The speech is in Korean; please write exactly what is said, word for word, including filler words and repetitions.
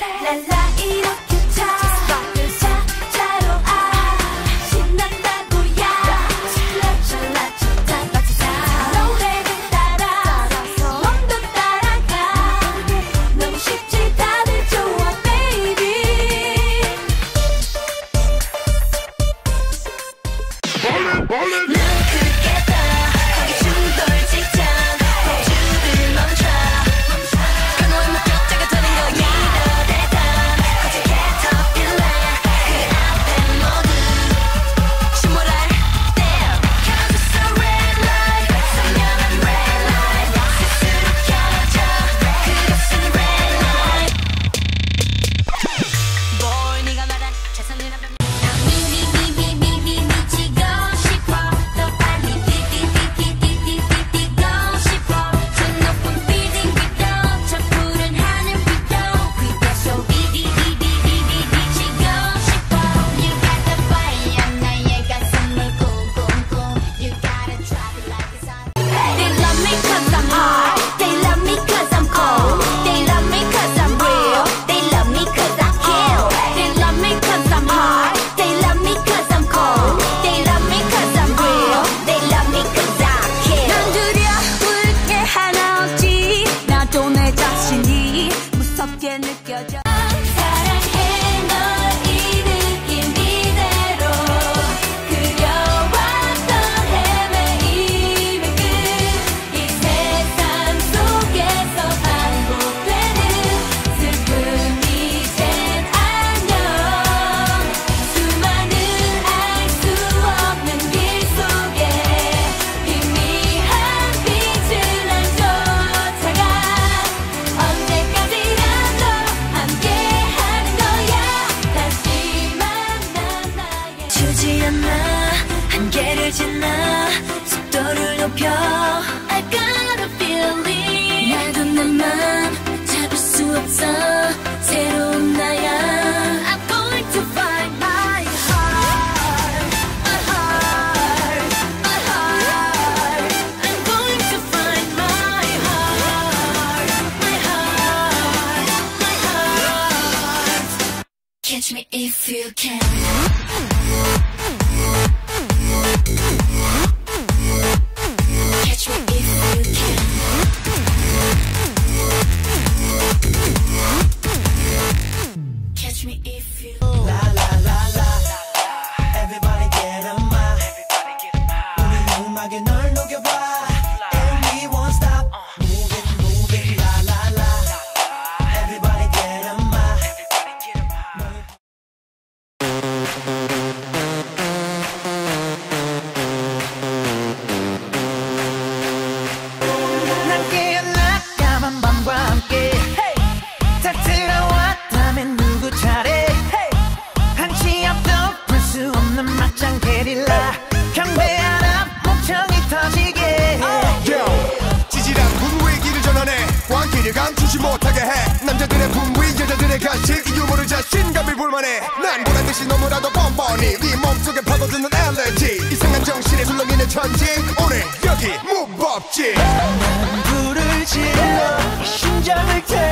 랄라 이렇게 차 차 차로 아 신난다고야 라차라차차 라차차 노래를 따라 몸도 따라가 너무 쉽지 다들 좋아 baby Ballin', ballin'. 눈 크게 떠 거기 충돌 직전 호주를 멈춰 그놈의 목격자가 되는 거야 이러대던 거짓 캐터필러 그 앞에 모두 침몰할 Damn cause it's a red light 선명한 red light 스스로 켜져 그것은 red light 뭘 네가 말한 최선을 한번 미미미미미미 미치고 싶어 더 빨리 뛰뛰뛰뛰뛰뛰뛰 뛰고 싶어 저 높은 빌딩 위도 저 푸른 하늘 위도 위도 so 디디디디디디 미치고 싶어 You got the fire 나의 가슴을 쿵쿵쿵 You gotta drop it like it's on They love me cause I'm hot They love me cause I'm cold They love me cause I'm real They love me cause I kill They love me cause I'm hot They love me cause I'm cold They love me cause I'm real They love me cause I kill 난 두려울 게 하나 없지 나도 내 자신이 무섭게 느껴져 사랑해 널 이 느낌 이대로 그려왔던 헤매임의 끝이 세상 속에서 반복되는 슬픔 이젠 안녕 수많은 알 수 없는 길 속에 희미한 빛을 난 쫓아가 언제까지나 너 함께하는 거야 다시 만난 나의 주지 않아 한계를 지나 속도를 높여 I got a feeling 나도 내 맘 잡을 수 없어 새로운 나야 I'm going to find my heart my heart my heart I'm going to find my heart my heart my heart Catch me if you can Catch me if you can Catch me if you La la la la Everybody get on my 우리 음악에 널 녹여봐 And we won't stop Move it, move it, la la la Everybody get on my 난 깨어나 까만 밤과 함께 다 들어왔다면 누구 차례 한치 앞도 볼 수 없는 막장 게릴라 경배하라 목청이 터지게 Yo, 지질한 분위기를 길을 전환해 광기를 감추지 못하게 해 남자들의 분위 여자들의 가식 이 유머를 자신감이 불만해 난 보란듯이 너무나도 뻔뻔히 네 몸속에 파고드는 엘레지 이상한 정신에 술렁이는 천지 오늘 여기 무법지 난 불을 질러 이 심장을 태